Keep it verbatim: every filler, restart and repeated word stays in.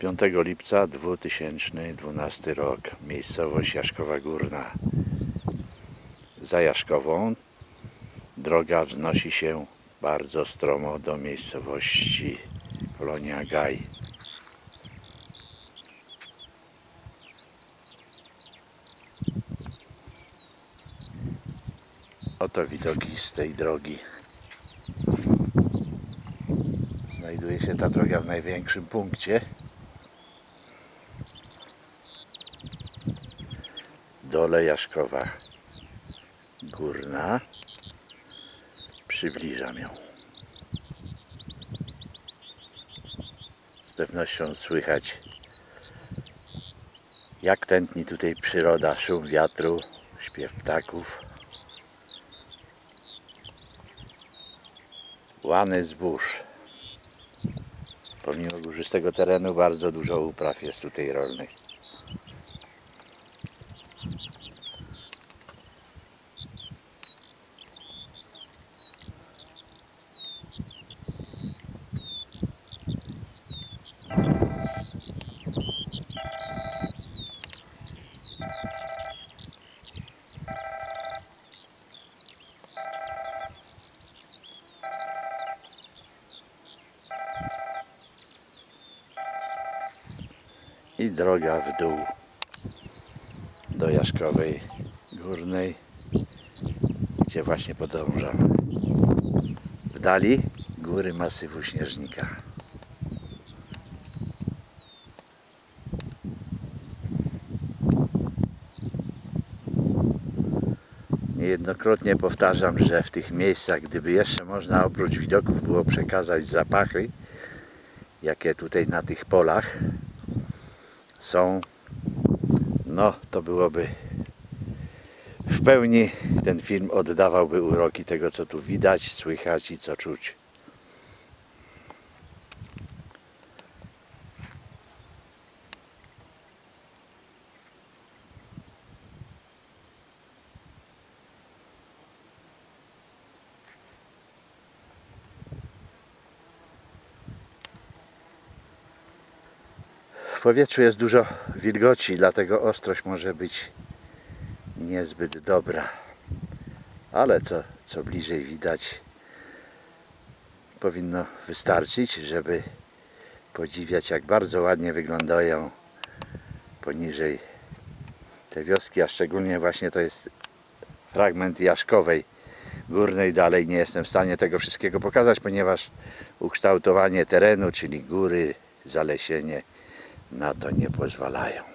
piątego lipca dwa tysiące dwunasty rok. Miejscowość Jaszkowa Górna. Za Jaszkową droga wznosi się bardzo stromo do miejscowości Kolonia Gaj. Oto widoki z tej drogi. Znajduje się ta droga w największym punkcie. Dole Jaszkowa Górna. Przybliżam ją. Z pewnością słychać, jak tętni tutaj przyroda, szum wiatru, śpiew ptaków. Łany zbóż. Pomimo górzystego terenu bardzo dużo upraw jest tutaj rolnych. I droga w dół do Jaszkowej Górnej, gdzie właśnie podążamy. W dali góry masywu Śnieżnika. Niejednokrotnie powtarzam, że w tych miejscach, gdyby jeszcze można oprócz widoków było przekazać zapachy, jakie tutaj na tych polach są, no to byłoby w pełni, ten film oddawałby uroki tego, co tu widać, słychać i co czuć. W powietrzu jest dużo wilgoci, dlatego ostrość może być niezbyt dobra. Ale co, co bliżej widać, powinno wystarczyć, żeby podziwiać, jak bardzo ładnie wyglądają poniżej te wioski, a szczególnie właśnie to jest fragment Jaszkowej Górnej. Dalej nie jestem w stanie tego wszystkiego pokazać, ponieważ ukształtowanie terenu, czyli góry, zalesienie, na to nie pozwalają.